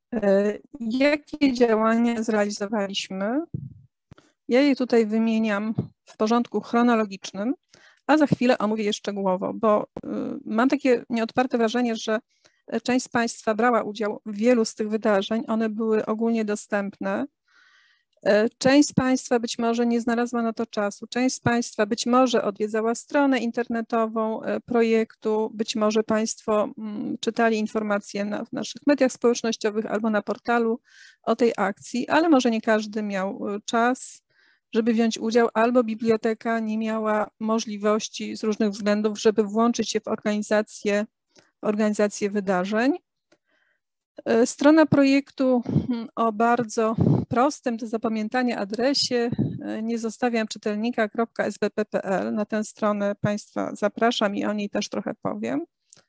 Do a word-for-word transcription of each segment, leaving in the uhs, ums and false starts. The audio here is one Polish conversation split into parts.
Jakie działania zrealizowaliśmy? Ja je tutaj wymieniam w porządku chronologicznym, a za chwilę omówię je szczegółowo, bo mam takie nieodparte wrażenie, że część z Państwa brała udział w wielu z tych wydarzeń, one były ogólnie dostępne. Część z Państwa być może nie znalazła na to czasu, część z Państwa być może odwiedzała stronę internetową projektu, być może Państwo czytali informacje na, w naszych mediach społecznościowych albo na portalu o tej akcji, ale może nie każdy miał czas, żeby wziąć udział, albo biblioteka nie miała możliwości z różnych względów, żeby włączyć się w organizację, organizację wydarzeń. Strona projektu o bardzo prostym do zapamiętania adresie nie zostawiam czytelnika kropka s b p kropka p l. Na tę stronę Państwa zapraszam i o niej też trochę powiem.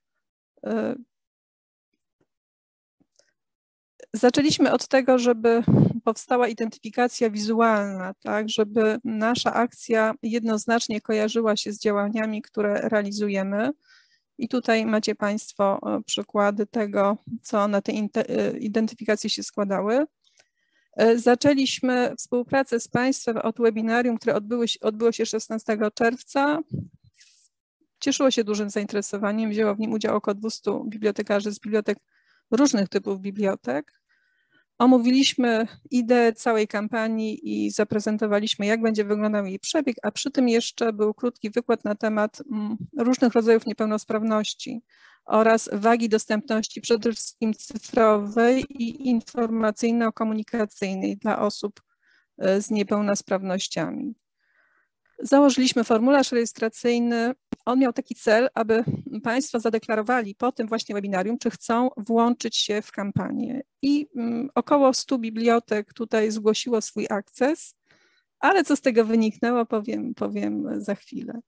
Zaczęliśmy od tego, żeby powstała identyfikacja wizualna, tak, żeby nasza akcja jednoznacznie kojarzyła się z działaniami, które realizujemy. I tutaj macie Państwo przykłady tego, co na tej identyfikacji się składały. Zaczęliśmy współpracę z Państwem od webinarium, które odbyło się, odbyło się szesnastego czerwca. Cieszyło się dużym zainteresowaniem, wzięło w nim udział około dwustu bibliotekarzy z bibliotek, różnych typów bibliotek. Omówiliśmy ideę całej kampanii i zaprezentowaliśmy, jak będzie wyglądał jej przebieg, a przy tym jeszcze był krótki wykład na temat różnych rodzajów niepełnosprawności oraz wagi dostępności przede wszystkim cyfrowej i informacyjno-komunikacyjnej dla osób z niepełnosprawnościami. Założyliśmy formularz rejestracyjny. On miał taki cel, aby Państwo zadeklarowali po tym właśnie webinarium, czy chcą włączyć się w kampanię. I około stu bibliotek tutaj zgłosiło swój akces, ale co z tego wyniknęło, powiem, powiem za chwilę.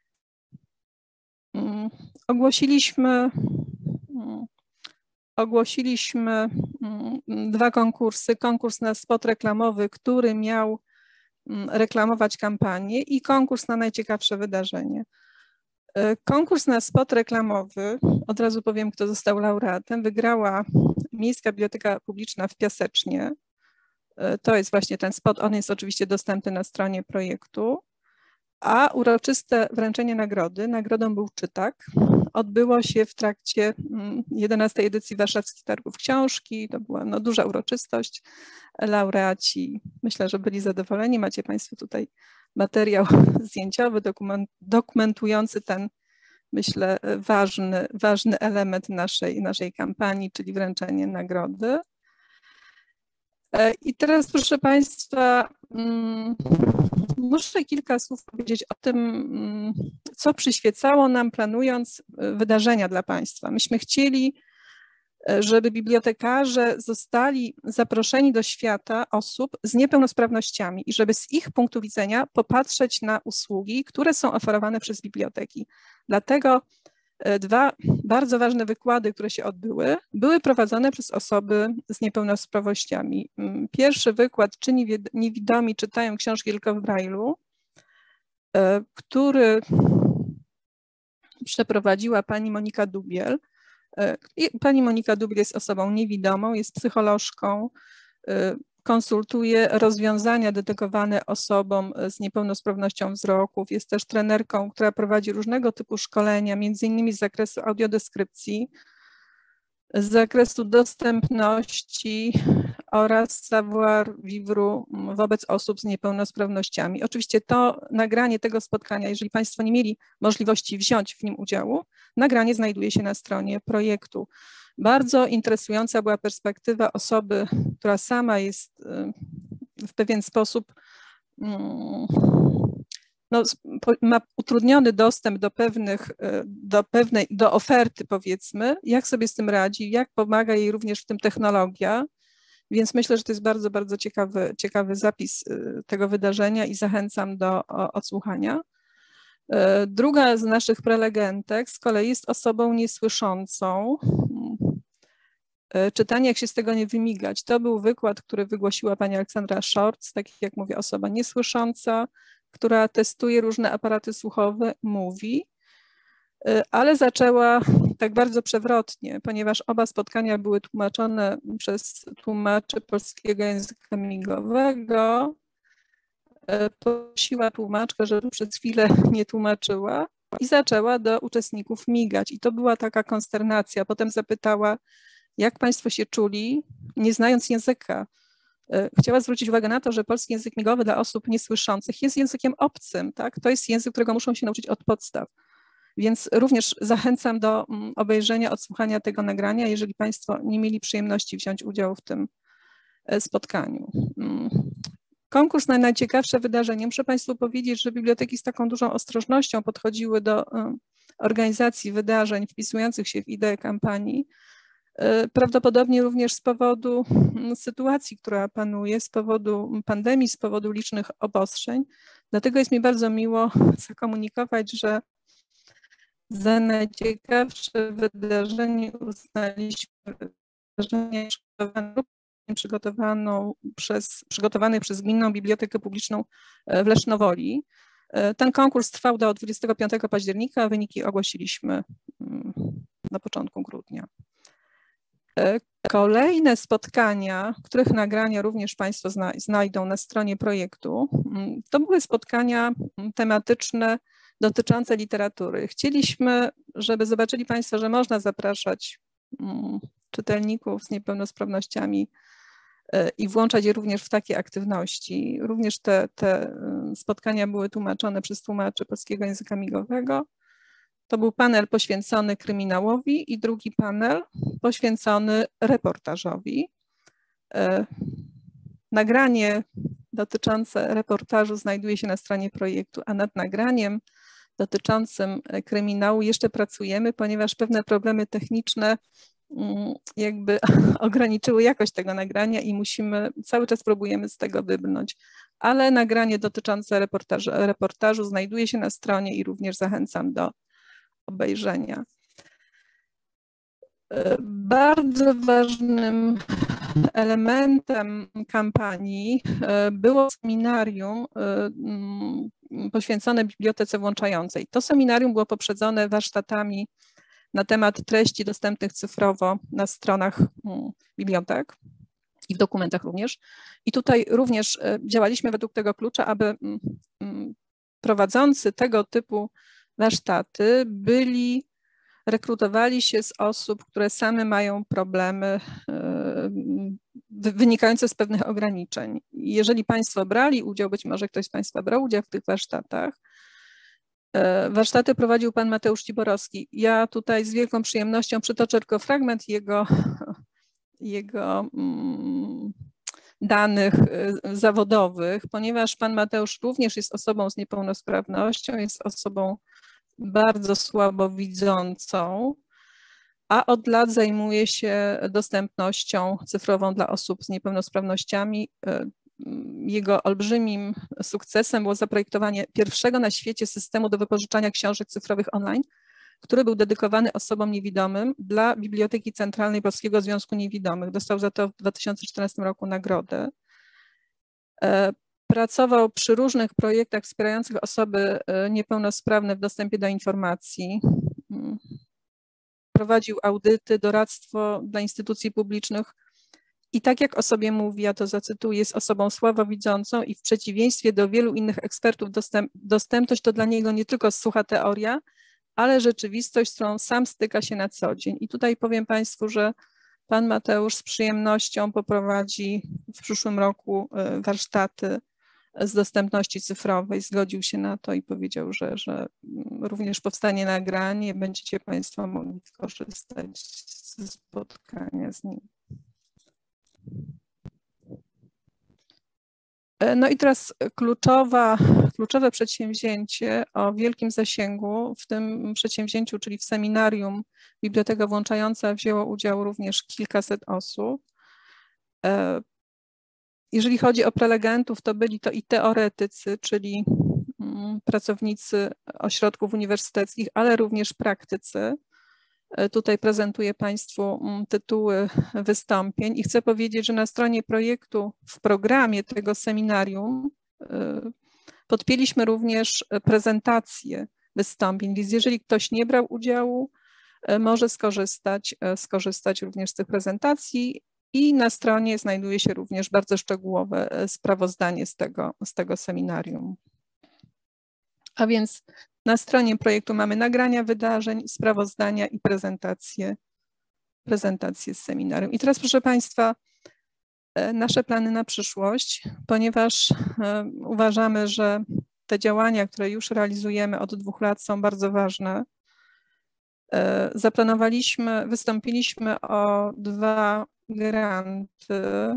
Ogłosiliśmy, ogłosiliśmy dwa konkursy. Konkurs na spot reklamowy, który miał reklamować kampanię, i konkurs na najciekawsze wydarzenie. Konkurs na spot reklamowy, od razu powiem, kto został laureatem, wygrała Miejska Biblioteka Publiczna w Piasecznie. To jest właśnie ten spot, on jest oczywiście dostępny na stronie projektu. A uroczyste wręczenie nagrody, nagrodą był czytak, odbyło się w trakcie jedenastej edycji Warszawskich Targów Książki. To była no, duża uroczystość. Laureaci, myślę, że byli zadowoleni. Macie Państwo tutaj materiał zdjęciowy dokument, dokumentujący ten, myślę, ważny, ważny element naszej, naszej kampanii, czyli wręczenie nagrody. I teraz, proszę Państwa, muszę kilka słów powiedzieć o tym, co przyświecało nam, planując wydarzenia dla Państwa. Myśmy chcieli, żeby bibliotekarze zostali zaproszeni do świata osób z niepełnosprawnościami i żeby z ich punktu widzenia popatrzeć na usługi, które są oferowane przez biblioteki. Dlatego dwa bardzo ważne wykłady, które się odbyły, były prowadzone przez osoby z niepełnosprawnościami. Pierwszy wykład, czy niewidomi czytają książki tylko w Braille'u, który przeprowadziła pani Monika Dubiel. Pani Monika Dubiel jest osobą niewidomą, jest psycholożką, konsultuje rozwiązania dedykowane osobom z niepełnosprawnością wzroku. Jest też trenerką, która prowadzi różnego typu szkolenia, między innymi z zakresu audiodeskrypcji, z zakresu dostępności oraz savoir vivre wobec osób z niepełnosprawnościami. Oczywiście to nagranie tego spotkania, jeżeli Państwo nie mieli możliwości wziąć w nim udziału, nagranie znajduje się na stronie projektu. Bardzo interesująca była perspektywa osoby, która sama jest w pewien sposób, no, ma utrudniony dostęp do pewnych, do pewnej, do oferty, powiedzmy, jak sobie z tym radzi, jak pomaga jej również w tym technologia, więc myślę, że to jest bardzo, bardzo ciekawy, ciekawy zapis tego wydarzenia i zachęcam do odsłuchania. Druga z naszych prelegentek z kolei jest osobą niesłyszącą. Czytanie, jak się z tego nie wymigać. To był wykład, który wygłosiła pani Aleksandra Szorc, tak jak mówię, osoba niesłysząca, która testuje różne aparaty słuchowe, mówi. ale zaczęła tak bardzo przewrotnie, ponieważ oba spotkania były tłumaczone przez tłumaczy polskiego języka migowego. Prosiła tłumaczkę, żeby przez chwilę nie tłumaczyła i zaczęła do uczestników migać. I to była taka konsternacja. Potem zapytała, jak państwo się czuli, nie znając języka. Chciała zwrócić uwagę na to, że polski język migowy dla osób niesłyszących jest językiem obcym, tak? To jest język, którego muszą się nauczyć od podstaw. Więc również zachęcam do obejrzenia, odsłuchania tego nagrania, jeżeli państwo nie mieli przyjemności wziąć udziału w tym spotkaniu. Konkurs na najciekawsze wydarzenie. Muszę państwu powiedzieć, że biblioteki z taką dużą ostrożnością podchodziły do organizacji wydarzeń wpisujących się w ideę kampanii. Prawdopodobnie również z powodu sytuacji, która panuje, z powodu pandemii, z powodu licznych obostrzeń. Dlatego jest mi bardzo miło zakomunikować, że za najciekawsze wydarzenie uznaliśmy wydarzenie przygotowaną przez, przygotowanej przez Gminną Bibliotekę Publiczną w Lesznowoli. Ten konkurs trwał do dwudziestego piątego października, wyniki ogłosiliśmy na początku grudnia. Kolejne spotkania, których nagrania również państwo znajdą na stronie projektu, to były spotkania tematyczne dotyczące literatury. Chcieliśmy, żeby zobaczyli państwo, że można zapraszać czytelników z niepełnosprawnościami i włączać je również w takie aktywności. Również te, te spotkania były tłumaczone przez tłumaczy polskiego języka migowego. To był panel poświęcony kryminałowi i drugi panel poświęcony reportażowi. Nagranie dotyczące reportażu znajduje się na stronie projektu, a nad nagraniem dotyczącym kryminału jeszcze pracujemy, ponieważ pewne problemy techniczne jakby ograniczyły jakość tego nagrania i musimy, cały czas próbujemy z tego wybrnąć. Ale nagranie dotyczące reportażu, reportażu znajduje się na stronie i również zachęcam do obejrzenia. Bardzo ważnym elementem kampanii było seminarium poświęcone bibliotece włączającej. To seminarium było poprzedzone warsztatami na temat treści dostępnych cyfrowo na stronach bibliotek i w dokumentach również. I tutaj również działaliśmy według tego klucza, aby prowadzący tego typu warsztaty byli, rekrutowali się z osób, które same mają problemy wynikające z pewnych ograniczeń. Jeżeli państwo brali udział, być może ktoś z państwa brał udział w tych warsztatach, warsztaty prowadził pan Mateusz Ciborowski. Ja tutaj z wielką przyjemnością przytoczę tylko fragment jego, jego danych zawodowych, ponieważ pan Mateusz również jest osobą z niepełnosprawnością, jest osobą bardzo słabowidzącą, a od lat zajmuje się dostępnością cyfrową dla osób z niepełnosprawnościami. Jego olbrzymim sukcesem było zaprojektowanie pierwszego na świecie systemu do wypożyczania książek cyfrowych online, który był dedykowany osobom niewidomym dla Biblioteki Centralnej Polskiego Związku Niewidomych. Dostał za to w dwa tysiące czternastym roku nagrodę. Pracował przy różnych projektach wspierających osoby niepełnosprawne w dostępie do informacji. Prowadził audyty, doradztwo dla instytucji publicznych i tak jak o sobie mówi, ja to zacytuję, jest osobą słabowidzącą i w przeciwieństwie do wielu innych ekspertów dostęp, dostępność to dla niego nie tylko sucha teoria, ale rzeczywistość, z którą sam styka się na co dzień. I tutaj powiem państwu, że pan Mateusz z przyjemnością poprowadzi w przyszłym roku warsztaty z dostępności cyfrowej, zgodził się na to i powiedział, że, że również powstanie nagranie, będziecie państwo mogli skorzystać ze spotkania z nim. No i teraz kluczowa, kluczowe przedsięwzięcie o wielkim zasięgu. W tym przedsięwzięciu, czyli w seminarium Biblioteka Włączająca, wzięło udział również kilkaset osób. Jeżeli chodzi o prelegentów, to byli to i teoretycy, czyli pracownicy ośrodków uniwersyteckich, ale również praktycy. Tutaj prezentuję państwu tytuły wystąpień i chcę powiedzieć, że na stronie projektu w programie tego seminarium podpięliśmy również prezentację wystąpień, więc jeżeli ktoś nie brał udziału, może skorzystać, skorzystać również z tych prezentacji i na stronie znajduje się również bardzo szczegółowe sprawozdanie z tego, z tego seminarium. A więc na stronie projektu mamy nagrania wydarzeń, sprawozdania i prezentacje, prezentacje z seminarium. I teraz, proszę Państwa, nasze plany na przyszłość, ponieważ uważamy, że te działania, które już realizujemy od dwóch lat, są bardzo ważne. Zaplanowaliśmy, wystąpiliśmy o dwa granty.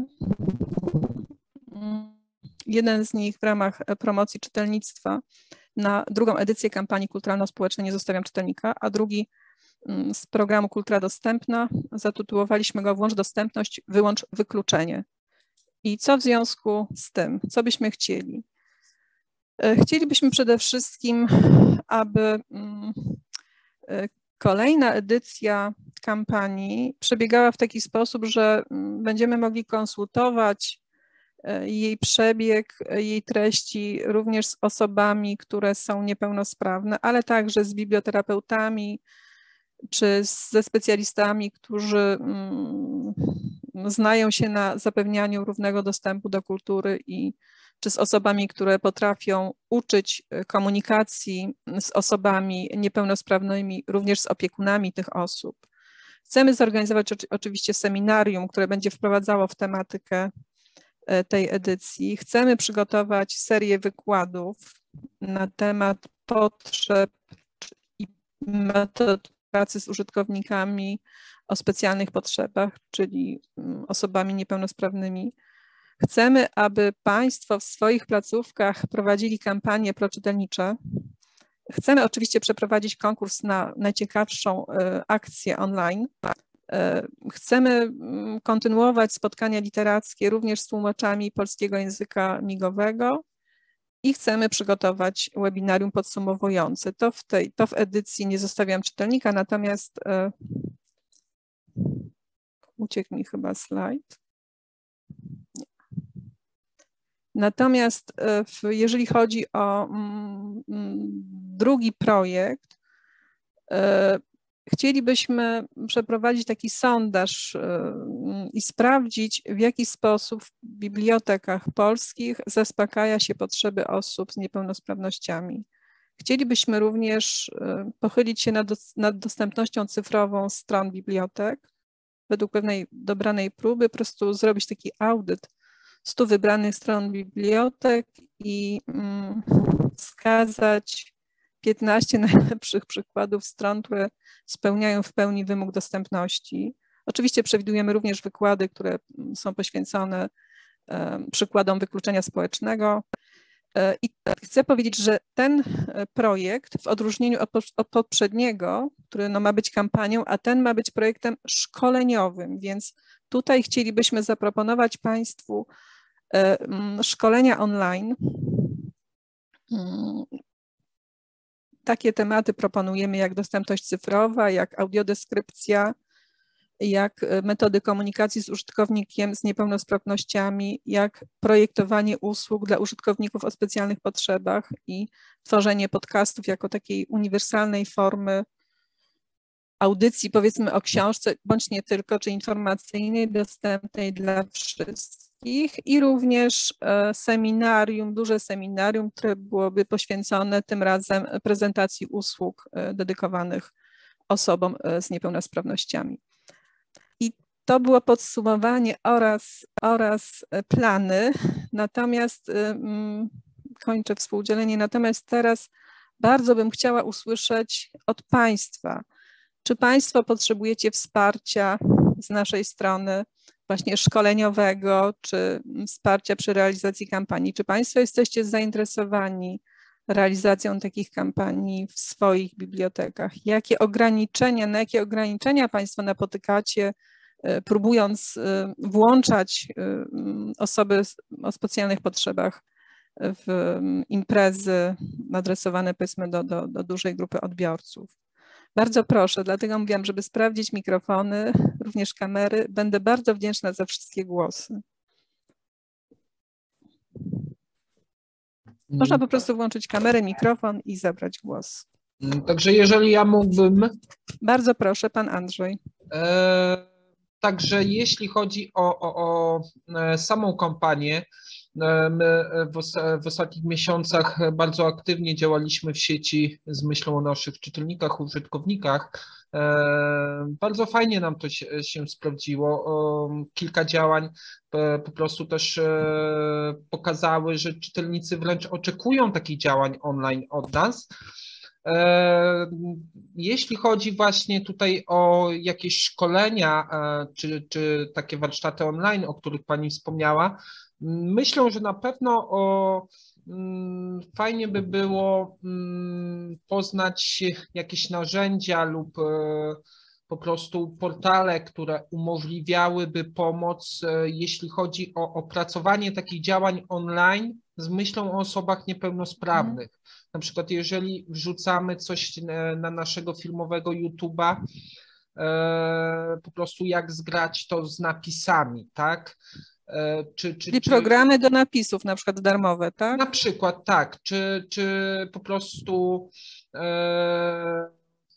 Jeden z nich w ramach promocji czytelnictwa na drugą edycję kampanii Kulturalno-Społecznej Nie zostawiam czytelnika, a drugi z programu Kultura Dostępna. Zatytułowaliśmy go Włącz dostępność, wyłącz wykluczenie. I co w związku z tym? Co byśmy chcieli? Chcielibyśmy przede wszystkim, aby kolejna edycja kampanii przebiegała w taki sposób, że będziemy mogli konsultować jej przebieg, jej treści również z osobami, które są niepełnosprawne, ale także z biblioterapeutami czy ze specjalistami, którzy znają się na zapewnianiu równego dostępu do kultury i czy z osobami, które potrafią uczyć komunikacji z osobami niepełnosprawnymi, również z opiekunami tych osób. Chcemy zorganizować oczywiście seminarium, które będzie wprowadzało w tematykę tej edycji. Chcemy przygotować serię wykładów na temat potrzeb i metod pracy z użytkownikami o specjalnych potrzebach, czyli osobami niepełnosprawnymi. Chcemy, aby Państwo w swoich placówkach prowadzili kampanie proczytelnicze. Chcemy oczywiście przeprowadzić konkurs na najciekawszą akcję online. Chcemy kontynuować spotkania literackie również z tłumaczami polskiego języka migowego i chcemy przygotować webinarium podsumowujące. To w tej, to w edycji Nie zostawiam czytelnika, natomiast uciekł mi chyba slajd. Natomiast jeżeli chodzi o drugi projekt, chcielibyśmy przeprowadzić taki sondaż i sprawdzić, w jaki sposób w bibliotekach polskich zaspokaja się potrzeby osób z niepełnosprawnościami. Chcielibyśmy również pochylić się nad, nad dostępnością cyfrową stron bibliotek, według pewnej dobranej próby, po prostu zrobić taki audyt stu wybranych stron bibliotek i mm, wskazać piętnaście najlepszych przykładów stron, które spełniają w pełni wymóg dostępności. Oczywiście przewidujemy również wykłady, które są poświęcone e, przykładom wykluczenia społecznego. E, I chcę powiedzieć, że ten projekt w odróżnieniu od, od poprzedniego, który no ma być kampanią, a ten ma być projektem szkoleniowym, więc tutaj chcielibyśmy zaproponować Państwu e, szkolenia online. Takie tematy proponujemy jak dostępność cyfrowa, jak audiodeskrypcja, jak metody komunikacji z użytkownikiem z niepełnosprawnościami, jak projektowanie usług dla użytkowników o specjalnych potrzebach i tworzenie podcastów jako takiej uniwersalnej formy audycji, powiedzmy o książce, bądź nie tylko, czy informacyjnej, dostępnej dla wszystkich i również seminarium, duże seminarium, które byłoby poświęcone tym razem prezentacji usług dedykowanych osobom z niepełnosprawnościami. I to było podsumowanie oraz, oraz plany, natomiast mm, kończę współdzielenie, natomiast teraz bardzo bym chciała usłyszeć od Państwa, czy Państwo potrzebujecie wsparcia z naszej strony właśnie szkoleniowego, czy wsparcia przy realizacji kampanii? Czy Państwo jesteście zainteresowani realizacją takich kampanii w swoich bibliotekach? Jakie ograniczenia, na jakie ograniczenia Państwo napotykacie, próbując włączać osoby o specjalnych potrzebach w imprezy adresowane, powiedzmy, do, do, do dużej grupy odbiorców? Bardzo proszę, dlatego mówiłam, żeby sprawdzić mikrofony, również kamery. Będę bardzo wdzięczna za wszystkie głosy. Można po prostu włączyć kamerę, mikrofon i zabrać głos. Także jeżeli ja mógłbym... Bardzo proszę, pan Andrzej. E, także jeśli chodzi o, o, o samą kampanię, my w, os w ostatnich miesiącach bardzo aktywnie działaliśmy w sieci z myślą o naszych czytelnikach, użytkownikach. Bardzo fajnie nam to się, się sprawdziło. Kilka działań po prostu też pokazały, że czytelnicy wręcz oczekują takich działań online od nas. Jeśli chodzi właśnie tutaj o jakieś szkolenia czy, czy takie warsztaty online, o których Pani wspomniała, myślę, że na pewno o, fajnie by było poznać jakieś narzędzia lub po prostu portale, które umożliwiałyby pomoc, jeśli chodzi o opracowanie takich działań online z myślą o osobach niepełnosprawnych. Hmm. Na przykład jeżeli wrzucamy coś na naszego filmowego YouTube'a, po prostu jak zgrać to z napisami, tak? Czy, czy, Czyli czy, programy do napisów, na przykład darmowe, tak? Na przykład tak, czy, czy po prostu e,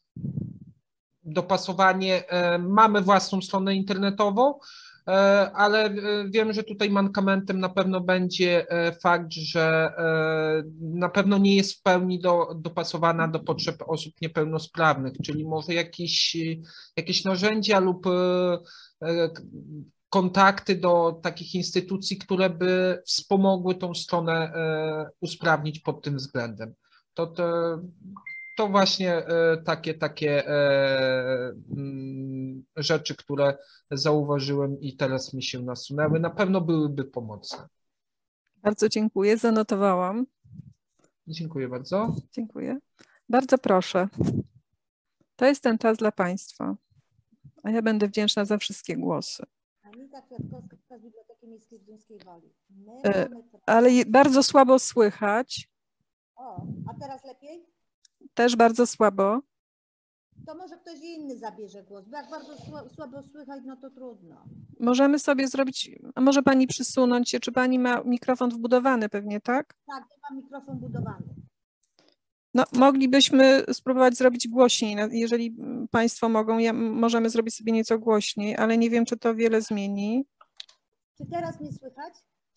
dopasowanie, e, mamy własną stronę internetową, e, ale wiem, że tutaj mankamentem na pewno będzie fakt, że e, na pewno nie jest w pełni do, dopasowana do potrzeb osób niepełnosprawnych, czyli może jakieś, jakieś narzędzia lub e, kontakty do takich instytucji, które by wspomogły tą stronę e, usprawnić pod tym względem. To, to, to właśnie e, takie, takie e, m, rzeczy, które zauważyłem i teraz mi się nasunęły, na pewno byłyby pomocne. Bardzo dziękuję, zanotowałam. Dziękuję bardzo. Dziękuję. Bardzo proszę. To jest ten czas dla Państwa, a ja będę wdzięczna za wszystkie głosy. Anita Kwiatkowska z Biblioteki Miejskiej w Duńskiej Woli. My e, mamy... Ale bardzo słabo słychać. O, a teraz lepiej? Też bardzo słabo. To może ktoś inny zabierze głos, bo jak bardzo słabo słychać, no to trudno. Możemy sobie zrobić, a może Pani przysunąć się, czy Pani ma mikrofon wbudowany pewnie, tak? Tak, ja mam mikrofon budowany. No, moglibyśmy spróbować zrobić głośniej, jeżeli Państwo mogą, ja, możemy zrobić sobie nieco głośniej, ale nie wiem, czy to wiele zmieni. Czy teraz mnie słychać?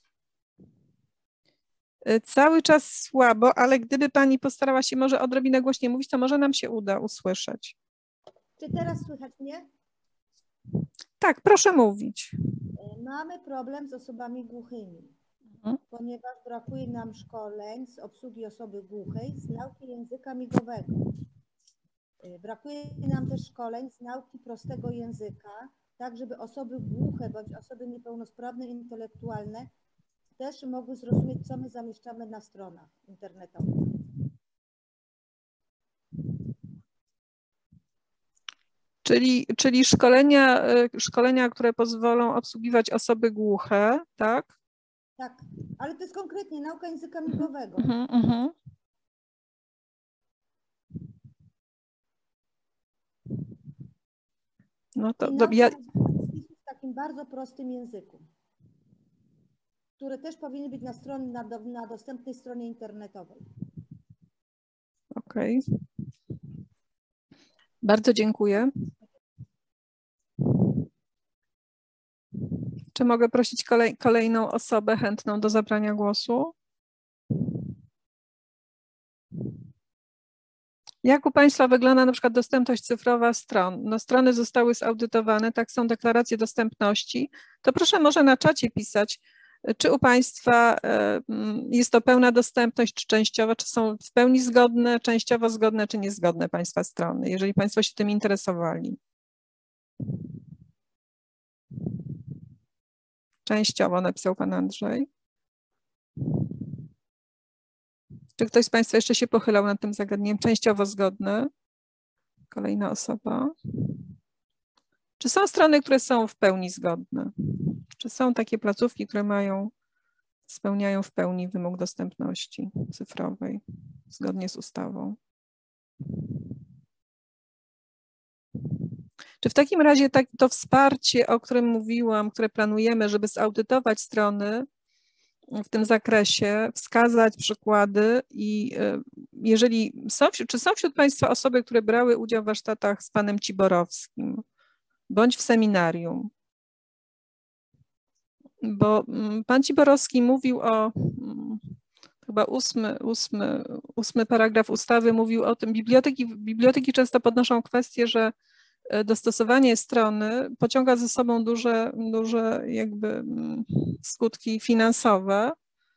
Cały czas słabo, ale gdyby Pani postarała się może odrobinę głośniej mówić, to może nam się uda usłyszeć. Czy teraz słychać mnie? Tak, proszę mówić. Mamy problem z osobami głuchymi, mhm. ponieważ brakuje nam szkoleń z obsługi osoby głuchej z nauki języka migowego. Brakuje nam też szkoleń z nauki prostego języka, tak żeby osoby głuche bądź osoby niepełnosprawne intelektualne też mogły zrozumieć, co my zamieszczamy na stronach internetowych. Czyli, czyli szkolenia, szkolenia, które pozwolą obsługiwać osoby głuche, tak? Tak, ale to jest konkretnie nauka języka migowego. Uh-huh, uh-huh. No to, to ja... w takim bardzo prostym języku, które też powinny być na, stronie, na, do, na dostępnej stronie internetowej. Okej. Okay. Bardzo dziękuję. Czy mogę prosić kolej, kolejną osobę chętną do zabrania głosu? Jak u Państwa wygląda na przykład dostępność cyfrowa stron? No, strony zostały zaudytowane, tak są deklaracje dostępności. To proszę może na czacie pisać, czy u Państwa jest to pełna dostępność, czy częściowa, czy są w pełni zgodne, częściowo zgodne, czy niezgodne Państwa strony, jeżeli Państwo się tym interesowali. Częściowo napisał Pan Andrzej. Czy ktoś z Państwa jeszcze się pochylał nad tym zagadnieniem? Częściowo zgodne. Kolejna osoba. Czy są strony, które są w pełni zgodne? Czy są takie placówki, które mają, spełniają w pełni wymóg dostępności cyfrowej zgodnie z ustawą? Czy w takim razie tak, to wsparcie, o którym mówiłam, które planujemy, żeby zaudytować strony w tym zakresie, wskazać przykłady i jeżeli są, czy są wśród Państwa osoby, które brały udział w warsztatach z panem Ciborowskim, bądź w seminarium? Bo pan Ciborowski mówił o, chyba ósmy, ósmy, ósmy paragraf ustawy mówił o tym, biblioteki, biblioteki często podnoszą kwestię, że dostosowanie strony pociąga ze sobą duże, duże jakby skutki finansowe,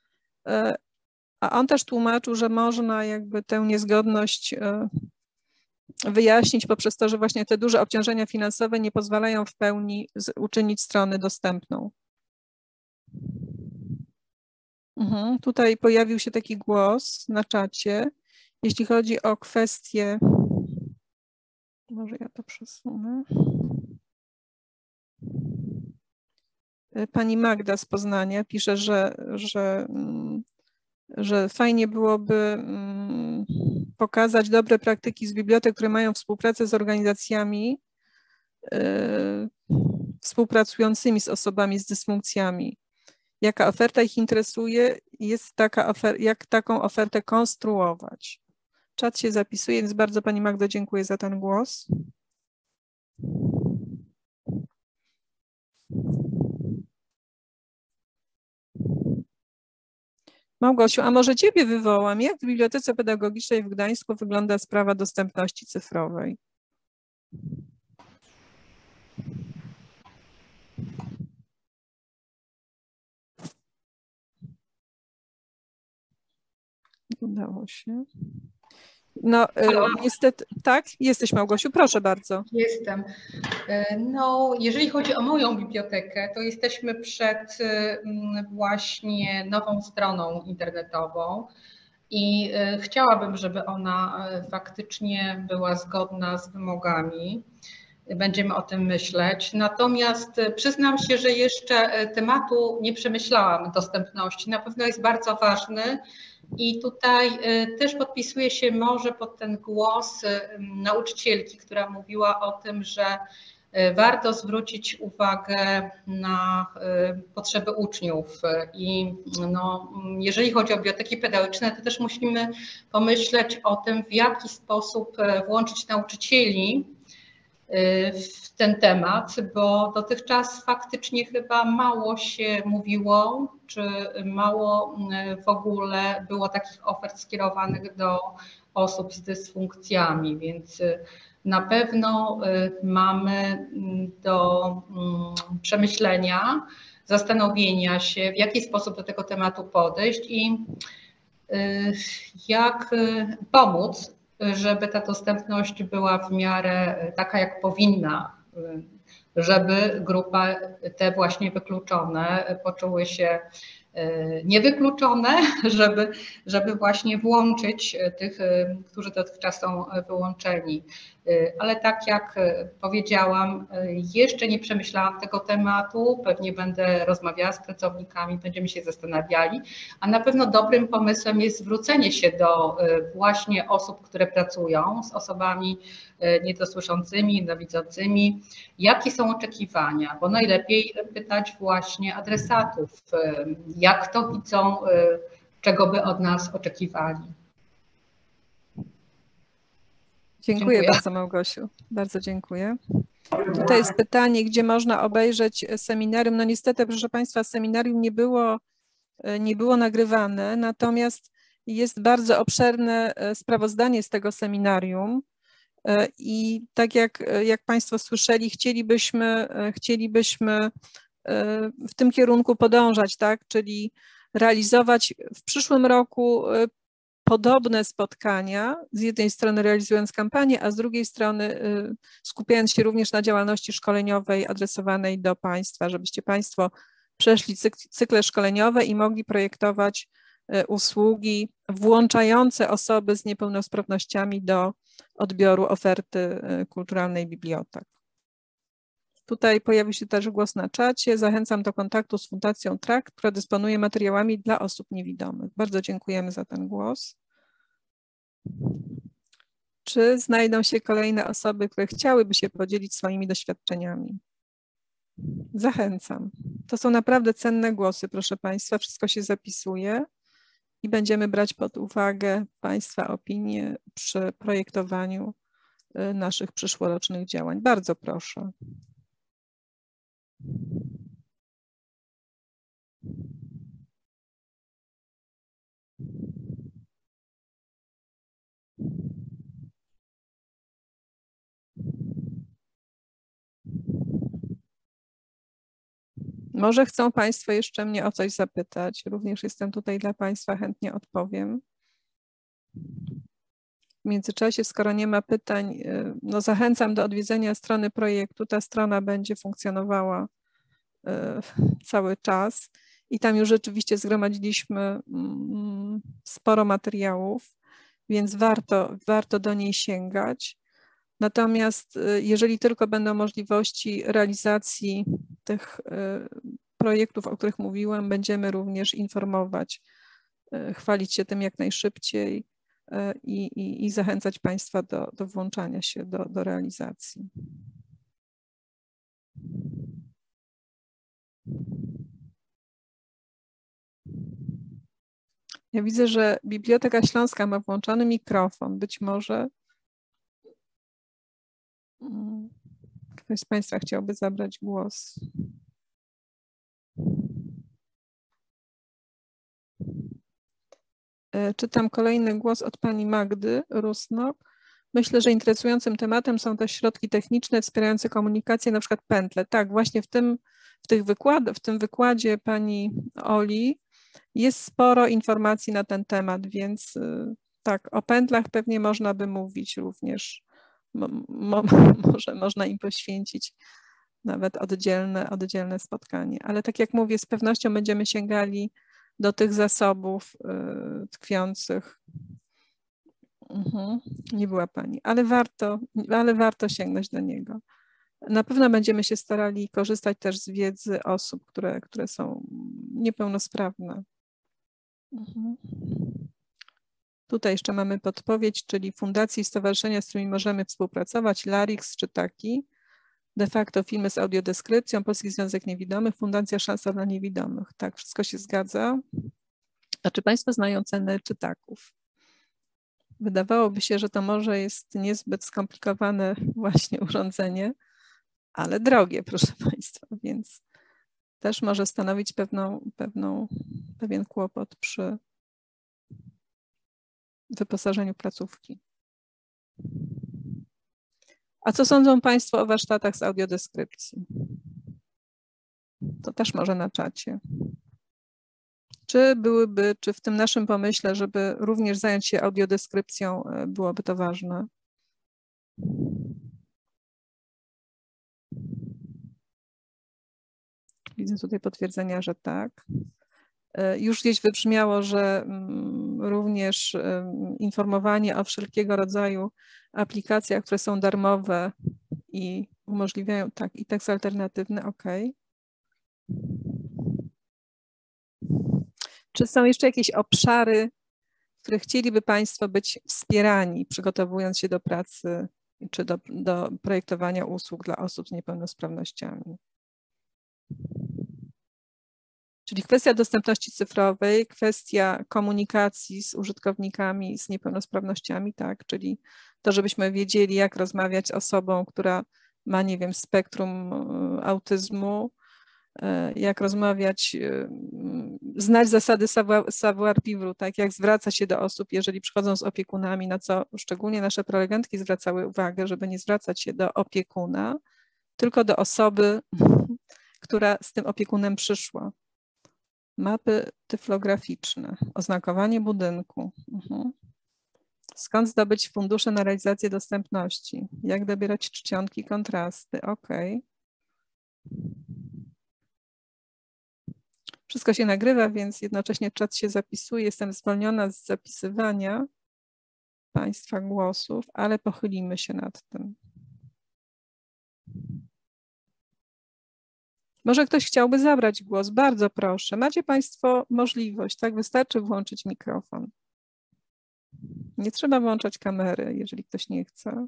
a on też tłumaczył, że można jakby tę niezgodność wyjaśnić poprzez to, że właśnie te duże obciążenia finansowe nie pozwalają w pełni uczynić strony dostępną. Mhm. Tutaj pojawił się taki głos na czacie, jeśli chodzi o kwestię, może ja to przesunę. Pani Magda z Poznania pisze, że, że, że fajnie byłoby pokazać dobre praktyki z bibliotek, które mają współpracę z organizacjami yy, współpracującymi z osobami z dysfunkcjami. Jaka oferta ich interesuje, jest taka ofer- jak taką ofertę konstruować. Czat się zapisuje, więc bardzo Pani Magdo dziękuję za ten głos. Małgosiu, a może Ciebie wywołam? Jak w Bibliotece Pedagogicznej w Gdańsku wygląda sprawa dostępności cyfrowej? Udało się. No Halo? niestety, tak? Jesteś, Małgosiu, proszę bardzo. Jestem. No, jeżeli chodzi o moją bibliotekę, to jesteśmy przed właśnie nową stroną internetową i chciałabym, żeby ona faktycznie była zgodna z wymogami. Będziemy o tym myśleć. Natomiast przyznam się, że jeszcze tematu nie przemyślałam dostępności. Na pewno jest bardzo ważny i tutaj też podpisuję się może pod ten głos nauczycielki, która mówiła o tym, że warto zwrócić uwagę na potrzeby uczniów i no, jeżeli chodzi o biblioteki pedagogiczne, to też musimy pomyśleć o tym, w jaki sposób włączyć nauczycieli w ten temat, bo dotychczas faktycznie chyba mało się mówiło, czy mało w ogóle było takich ofert skierowanych do osób z dysfunkcjami, więc na pewno mamy do przemyślenia, zastanowienia się, w jaki sposób do tego tematu podejść i jak pomóc, żeby ta dostępność była w miarę taka, jak powinna, żeby grupy te właśnie wykluczone poczuły się niewykluczone, żeby, żeby właśnie włączyć tych, którzy dotychczas są wyłączeni. Ale tak jak powiedziałam, jeszcze nie przemyślałam tego tematu, pewnie będę rozmawiała z pracownikami, będziemy się zastanawiali, a na pewno dobrym pomysłem jest zwrócenie się do właśnie osób, które pracują z osobami niedosłyszącymi, niedowidzącymi, jakie są oczekiwania, bo najlepiej pytać właśnie adresatów, jak to widzą, czego by od nas oczekiwali. Dziękuję, Dziękuję bardzo, Małgosiu. Bardzo dziękuję. Tutaj jest pytanie, gdzie można obejrzeć seminarium. No niestety, proszę Państwa, seminarium nie było, nie było nagrywane, natomiast jest bardzo obszerne sprawozdanie z tego seminarium i tak jak, jak Państwo słyszeli, chcielibyśmy, chcielibyśmy w tym kierunku podążać, tak, czyli realizować w przyszłym roku podobne spotkania, z jednej strony realizując kampanię, a z drugiej strony skupiając się również na działalności szkoleniowej adresowanej do Państwa, żebyście Państwo przeszli cykle szkoleniowe i mogli projektować usługi włączające osoby z niepełnosprawnościami do odbioru oferty kulturalnej bibliotek. Tutaj pojawił się też głos na czacie. Zachęcam do kontaktu z Fundacją Trakt, która dysponuje materiałami dla osób niewidomych. Bardzo dziękujemy za ten głos. Czy znajdą się kolejne osoby, które chciałyby się podzielić swoimi doświadczeniami? Zachęcam. To są naprawdę cenne głosy, proszę Państwa. Wszystko się zapisuje i będziemy brać pod uwagę Państwa opinie przy projektowaniu naszych przyszłorocznych działań. Bardzo proszę. Może chcą Państwo jeszcze mnie o coś zapytać. Również jestem tutaj dla Państwa, chętnie odpowiem. W międzyczasie, skoro nie ma pytań, no zachęcam do odwiedzenia strony projektu. Ta strona będzie funkcjonowała cały czas i tam już rzeczywiście zgromadziliśmy sporo materiałów, więc warto, warto do niej sięgać. Natomiast jeżeli tylko będą możliwości realizacji tych projektów, o których mówiłam, będziemy również informować, chwalić się tym jak najszybciej i, i, i zachęcać Państwa do, do włączania się do, do realizacji. Ja widzę, że Biblioteka Śląska ma włączony mikrofon. Być może ktoś z Państwa chciałby zabrać głos. Czytam kolejny głos od pani Magdy Rusnok. Myślę, że interesującym tematem są też środki techniczne wspierające komunikację, na przykład pętle. Tak, właśnie w tym, w tych wykład, w tym wykładzie pani Oli jest sporo informacji na ten temat, więc tak, o pętlach pewnie można by mówić również. Mo, mo, może można im poświęcić nawet oddzielne, oddzielne spotkanie. Ale tak jak mówię, z pewnością będziemy sięgali do tych zasobów y, tkwiących. Mhm, nie była pani, ale warto, ale warto sięgnąć do niego. Na pewno będziemy się starali korzystać też z wiedzy osób, które, które są niepełnosprawne. Mhm. Tutaj jeszcze mamy podpowiedź, czyli fundacji i stowarzyszenia, z którymi możemy współpracować, Larix czy taki, de facto filmy z audiodeskrypcją, Polski Związek Niewidomych, Fundacja Szansa dla Niewidomych. Tak, wszystko się zgadza. A czy Państwo znają cenę czytaków? Wydawałoby się, że to może jest niezbyt skomplikowane właśnie urządzenie, ale drogie, proszę Państwa, więc też może stanowić pewną, pewną, pewien kłopot przy wyposażeniu placówki. A co sądzą Państwo o warsztatach z audiodeskrypcji? To też może na czacie. Czy byłyby, czy w tym naszym pomyśle, żeby również zająć się audiodeskrypcją, byłoby to ważne? Widzę tutaj potwierdzenia, że tak. Już gdzieś wybrzmiało, że również informowanie o wszelkiego rodzaju aplikacjach, które są darmowe i umożliwiają, tak, i tekst alternatywny, ok. Czy są jeszcze jakieś obszary, w których chcieliby Państwo być wspierani, przygotowując się do pracy czy do, do projektowania usług dla osób z niepełnosprawnościami? Czyli kwestia dostępności cyfrowej, kwestia komunikacji z użytkownikami z niepełnosprawnościami, tak, czyli to, żebyśmy wiedzieli, jak rozmawiać z osobą, która ma, nie wiem, spektrum autyzmu, jak rozmawiać, znać zasady savoir-vivre, tak, jak zwraca się do osób, jeżeli przychodzą z opiekunami, na co szczególnie nasze prelegentki zwracały uwagę, żeby nie zwracać się do opiekuna, tylko do osoby, która z tym opiekunem przyszła. Mapy tyflograficzne, oznakowanie budynku. Mhm. Skąd zdobyć fundusze na realizację dostępności? Jak dobierać czcionki, kontrasty? Ok. Wszystko się nagrywa, więc jednocześnie czat się zapisuje. Jestem zwolniona z zapisywania Państwa głosów, ale pochylimy się nad tym. Może ktoś chciałby zabrać głos? Bardzo proszę. Macie Państwo możliwość, tak? Wystarczy włączyć mikrofon. Nie trzeba włączać kamery, jeżeli ktoś nie chce.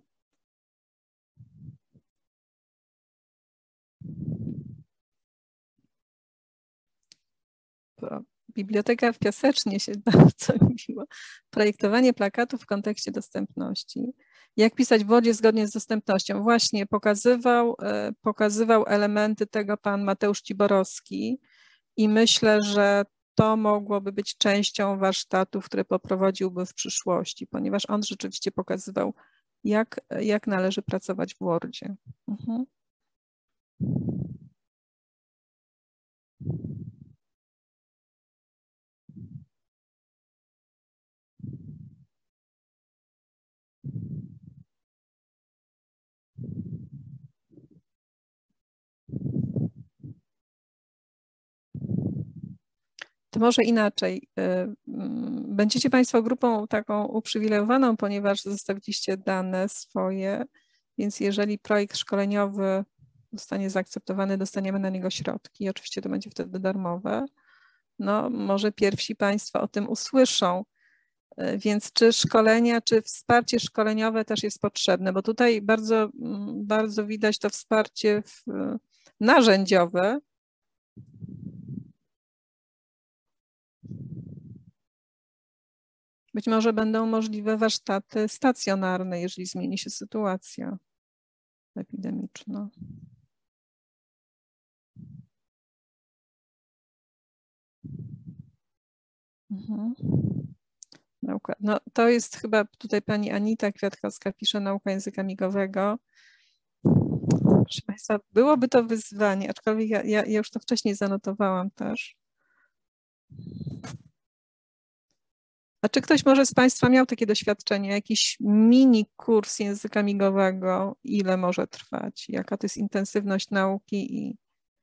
Biblioteka w Piasecznie się bardzo lubiła. Projektowanie plakatów w kontekście dostępności. Jak pisać w Wordzie zgodnie z dostępnością? Właśnie pokazywał, pokazywał elementy tego pan Mateusz Ciborowski i myślę, że to mogłoby być częścią warsztatów, które poprowadziłby w przyszłości, ponieważ on rzeczywiście pokazywał, jak, jak należy pracować w Wordzie. Mhm. To może inaczej. Będziecie Państwo grupą taką uprzywilejowaną, ponieważ zostawiliście dane swoje, więc jeżeli projekt szkoleniowy zostanie zaakceptowany, dostaniemy na niego środki. Oczywiście to będzie wtedy darmowe. No, może pierwsi Państwo o tym usłyszą. Więc czy szkolenia, czy wsparcie szkoleniowe też jest potrzebne? Bo tutaj bardzo, bardzo widać to wsparcie w, narzędziowe. Być może będą możliwe warsztaty stacjonarne, jeżeli zmieni się sytuacja epidemiczna. Mhm. Nauka. No, to jest chyba tutaj pani Anita Kwiatkowska pisze nauka języka migowego. Proszę Państwa, byłoby to wyzwanie, aczkolwiek ja, ja, ja już to wcześniej zanotowałam też. A czy ktoś może z Państwa miał takie doświadczenie, jakiś mini kurs języka migowego, ile może trwać, jaka to jest intensywność nauki? I...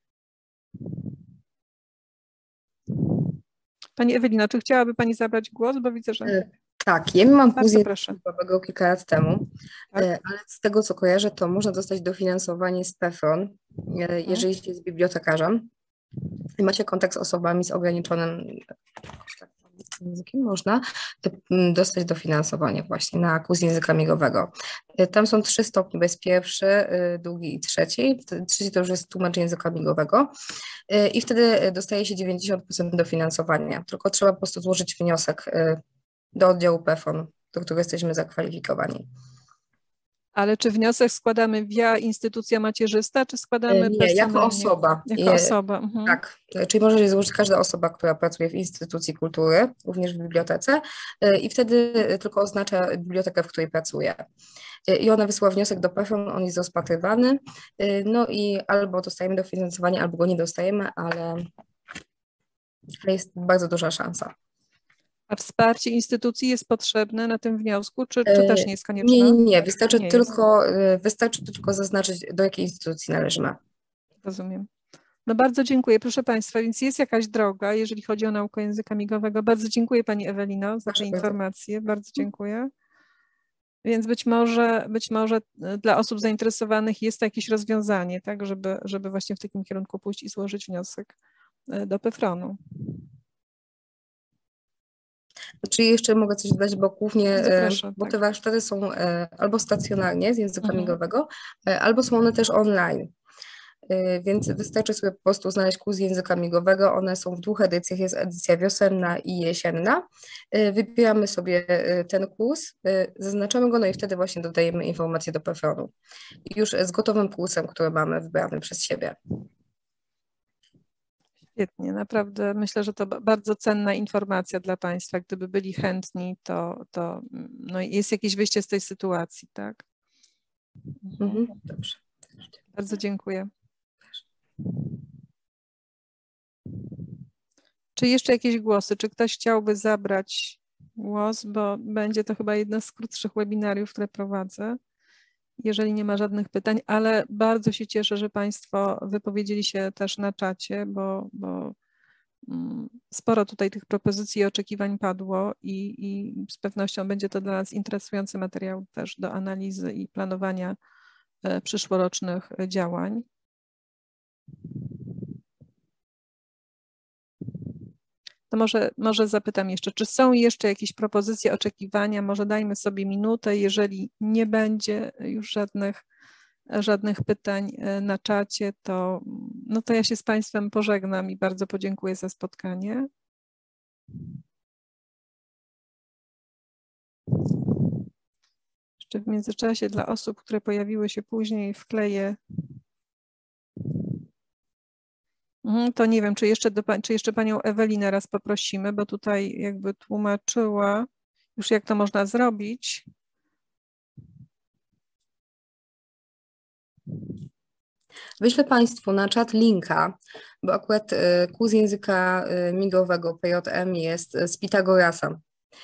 Pani Ewelino, czy chciałaby Pani zabrać głos, bo widzę, że... Tak, ja mam kurs języka migowego kilka lat temu, tak? Ale z tego co kojarzę, to można dostać dofinansowanie z P F R O N, jeżeli się jest bibliotekarzem i ma się kontakt z osobami z ograniczonym językiem, można dostać dofinansowanie właśnie na kurs języka migowego. Tam są trzy stopnie, bo jest pierwszy, drugi i trzeci. Trzeci to już jest tłumacz języka migowego i wtedy dostaje się dziewięćdziesiąt procent dofinansowania, tylko trzeba po prostu złożyć wniosek do oddziału P F R O N, do którego jesteśmy zakwalifikowani. Ale czy wniosek składamy via instytucja macierzysta, czy składamy Nie, jako osoba. Jako Je, osoba. Mhm. Tak, czyli może je złożyć każda osoba, która pracuje w instytucji kultury, również w bibliotece i wtedy tylko oznacza bibliotekę, w której pracuje. I ona wysyła wniosek do P F R O N, on jest rozpatrywany, no i albo dostajemy dofinansowanie, albo go nie dostajemy, ale jest bardzo duża szansa. A wsparcie instytucji jest potrzebne na tym wniosku, czy, czy też nie jest konieczne? Nie, nie, nie. Wystarczy, nie tylko, wystarczy tylko zaznaczyć, do jakiej instytucji należymy. Rozumiem. No bardzo dziękuję, proszę Państwa, więc jest jakaś droga, jeżeli chodzi o naukę języka migowego. Bardzo dziękuję Pani Ewelino za te informacje, bardzo dziękuję. Więc być może, być może dla osób zainteresowanych jest to jakieś rozwiązanie, tak, żeby, żeby właśnie w takim kierunku pójść i złożyć wniosek do P F R O N-u. Czyli jeszcze mogę coś dodać, bo głównie, Zapraszam, bo tak. te warsztaty są albo stacjonarnie z języka Mhm. migowego, albo są one też online. Więc wystarczy sobie po prostu znaleźć kurs języka migowego. One są w dwóch edycjach, jest edycja wiosenna i jesienna. Wybieramy sobie ten kurs, zaznaczamy go, no i wtedy właśnie dodajemy informacje do P F R O N-u. Już z gotowym kursem, który mamy wybrany przez siebie. Świetnie, naprawdę myślę, że to bardzo cenna informacja dla Państwa. Gdyby byli chętni, to, to no jest jakieś wyjście z tej sytuacji, tak? Mhm, dobrze. Bardzo dziękuję. Czy jeszcze jakieś głosy? Czy ktoś chciałby zabrać głos, bo będzie to chyba jedno z krótszych webinariów, które prowadzę, jeżeli nie ma żadnych pytań, ale bardzo się cieszę, że Państwo wypowiedzieli się też na czacie, bo, bo sporo tutaj tych propozycji i oczekiwań padło i, i z pewnością będzie to dla nas interesujący materiał też do analizy i planowania przyszłorocznych działań. To może, może zapytam jeszcze, czy są jeszcze jakieś propozycje, oczekiwania? Może dajmy sobie minutę, jeżeli nie będzie już żadnych, żadnych pytań na czacie, to, no to ja się z Państwem pożegnam i bardzo podziękuję za spotkanie. Jeszcze w międzyczasie dla osób, które pojawiły się później, wkleję. To nie wiem, czy jeszcze, do, czy jeszcze panią Ewelinę raz poprosimy, bo tutaj jakby tłumaczyła już, jak to można zrobić. Wyślę Państwu na czat linka, bo akurat kurs języka migowego P J M jest z Pitagorasa.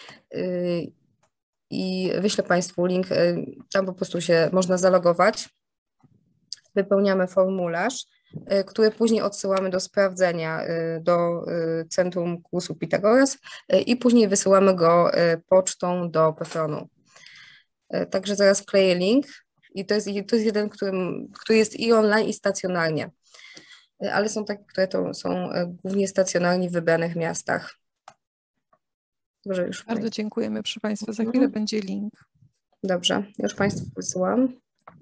I wyślę Państwu link, tam po prostu się można zalogować. Wypełniamy formularz, który później odsyłamy do sprawdzenia do Centrum Kursu Pitagoras i później wysyłamy go pocztą do Pefronu. Także zaraz wkleję link i to jest, to jest jeden, który, który jest i online, i stacjonarnie, ale są takie, które to są głównie stacjonarni w wybranych miastach. Dobrze, już Bardzo Państwu. dziękujemy, proszę Państwa. Za chwilę będzie link. Dobrze, już Państwu wysyłam.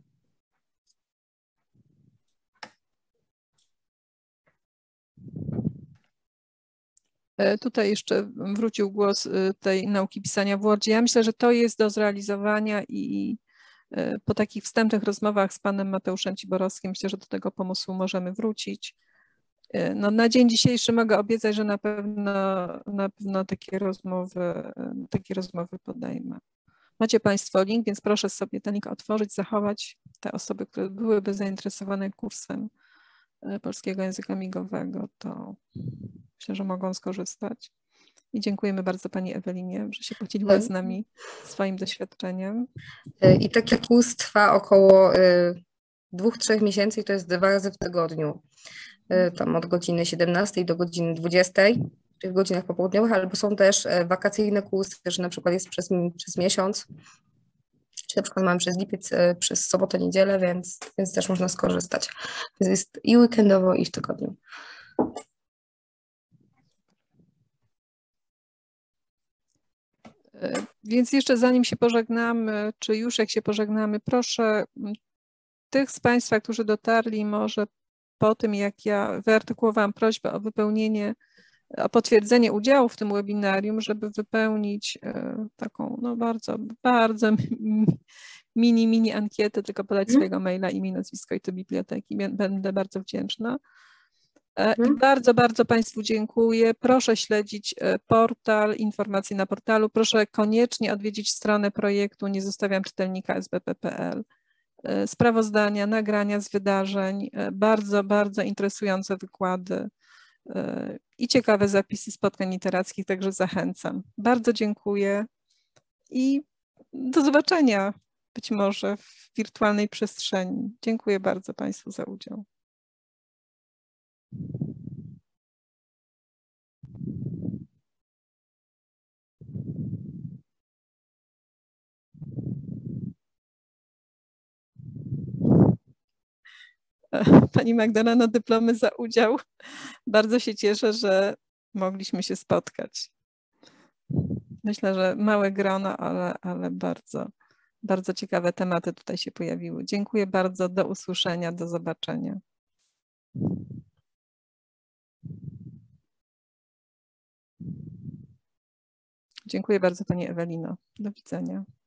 Tutaj jeszcze wrócił głos tej nauki pisania w Wordzie. Ja myślę, że to jest do zrealizowania i po takich wstępnych rozmowach z panem Mateuszem Ciborowskim myślę, że do tego pomysłu możemy wrócić. No, na dzień dzisiejszy mogę obiecać, że na pewno, na pewno takie rozmowy, takie rozmowy podejmę. Macie Państwo link, więc proszę sobie ten link otworzyć, zachować. Te osoby, które byłyby zainteresowane kursem polskiego języka migowego, to myślę, że mogą skorzystać. I dziękujemy bardzo Pani Ewelinie, że się podzieliła z nami swoim doświadczeniem. I taki kurs trwa około dwóch, trzech miesięcy i to jest dwa razy w tygodniu. Tam od godziny siedemnastej do godziny dwudziestej, w godzinach popołudniowych, albo są też wakacyjne kursy, że na przykład jest przez, przez miesiąc, czy na przykład mamy przez lipiec, przez sobotę, niedzielę, więc, więc też można skorzystać. Więc jest i weekendowo, i w tygodniu. Więc jeszcze zanim się pożegnamy, czy już jak się pożegnamy, proszę tych z Państwa, którzy dotarli może po tym, jak ja wyartykułowałam prośbę o wypełnienie, o potwierdzenie udziału w tym webinarium, żeby wypełnić taką no bardzo, bardzo mini, mini ankietę, tylko podać swojego maila, imię, nazwisko i to biblioteki. Będę bardzo wdzięczna. I bardzo, bardzo Państwu dziękuję. Proszę śledzić portal, informacje na portalu. Proszę koniecznie odwiedzić stronę projektu Nie zostawiam czytelnika S B P kropka P L. Sprawozdania, nagrania z wydarzeń, bardzo, bardzo interesujące wykłady i ciekawe zapisy spotkań literackich, także zachęcam. Bardzo dziękuję i do zobaczenia być może w wirtualnej przestrzeni. Dziękuję bardzo Państwu za udział. Pani Magdaleno, dyplomy za udział. Bardzo się cieszę, że mogliśmy się spotkać. Myślę, że małe grono, ale, ale bardzo, bardzo ciekawe tematy tutaj się pojawiły. Dziękuję bardzo. Do usłyszenia, do zobaczenia. Dziękuję bardzo Pani Ewelino. Do widzenia.